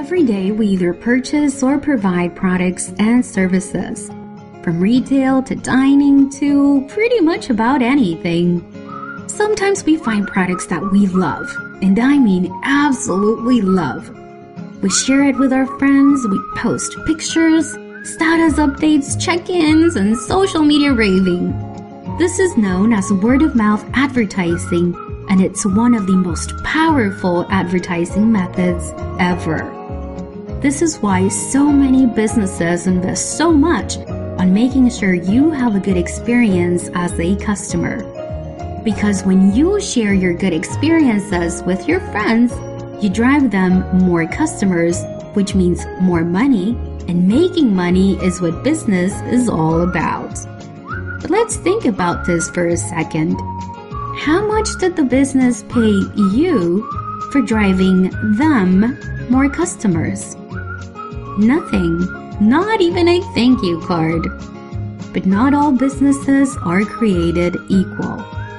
Every day we either purchase or provide products and services, from retail to dining to pretty much about anything. Sometimes we find products that we love, and I mean absolutely love. We share it with our friends, we post pictures, status updates, check-ins, and social media raving. This is known as word-of-mouth advertising, and it's one of the most powerful advertising methods ever. This is why so many businesses invest so much on making sure you have a good experience as a customer. Because when you share your good experiences with your friends, you drive them more customers, which means more money, and making money is what business is all about. But let's think about this for a second. How much did the business pay you for driving them more customers? Nothing, not even a thank you card. But not all businesses are created equal.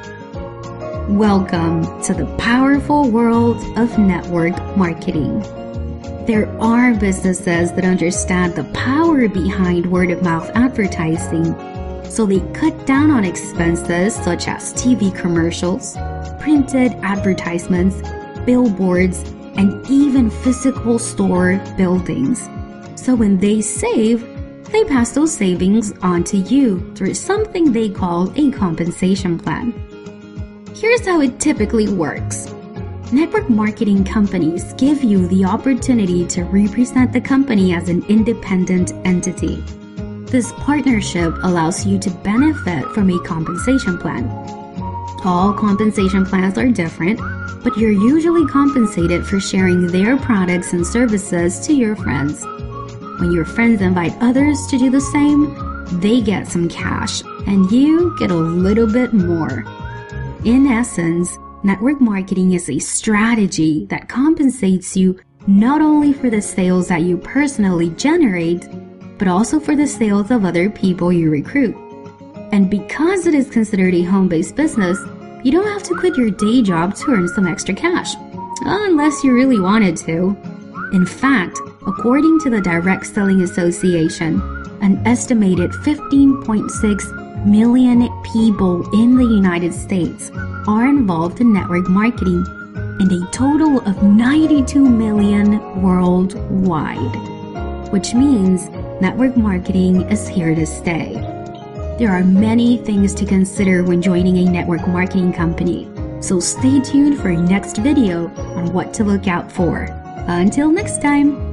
Welcome to the powerful world of network marketing. There are businesses that understand the power behind word-of-mouth advertising, so they cut down on expenses such as TV commercials, printed advertisements, billboards, and even physical store buildings. So when they save, they pass those savings on to you through something they call a compensation plan. Here's how it typically works. Network marketing companies give you the opportunity to represent the company as an independent entity. This partnership allows you to benefit from a compensation plan. All compensation plans are different, but you're usually compensated for sharing their products and services to your friends. When your friends invite others to do the same, they get some cash, and you get a little bit more. In essence, network marketing is a strategy that compensates you not only for the sales that you personally generate, but also for the sales of other people you recruit. And because it is considered a home-based business, you don't have to quit your day job to earn some extra cash, unless you really wanted to. In fact, according to the Direct Selling Association, an estimated 15.6 million people in the United States are involved in network marketing, and a total of 92 million worldwide, which means network marketing is here to stay. There are many things to consider when joining a network marketing company, so stay tuned for a next video on what to look out for. Until next time!